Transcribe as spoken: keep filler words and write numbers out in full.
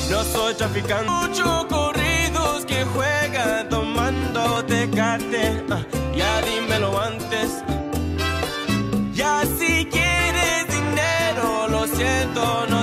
No soy traficante. Muchos corridos que juegan tomando Tecate. Uh, ya dímelo antes. Ya si quieres dinero, lo siento, no.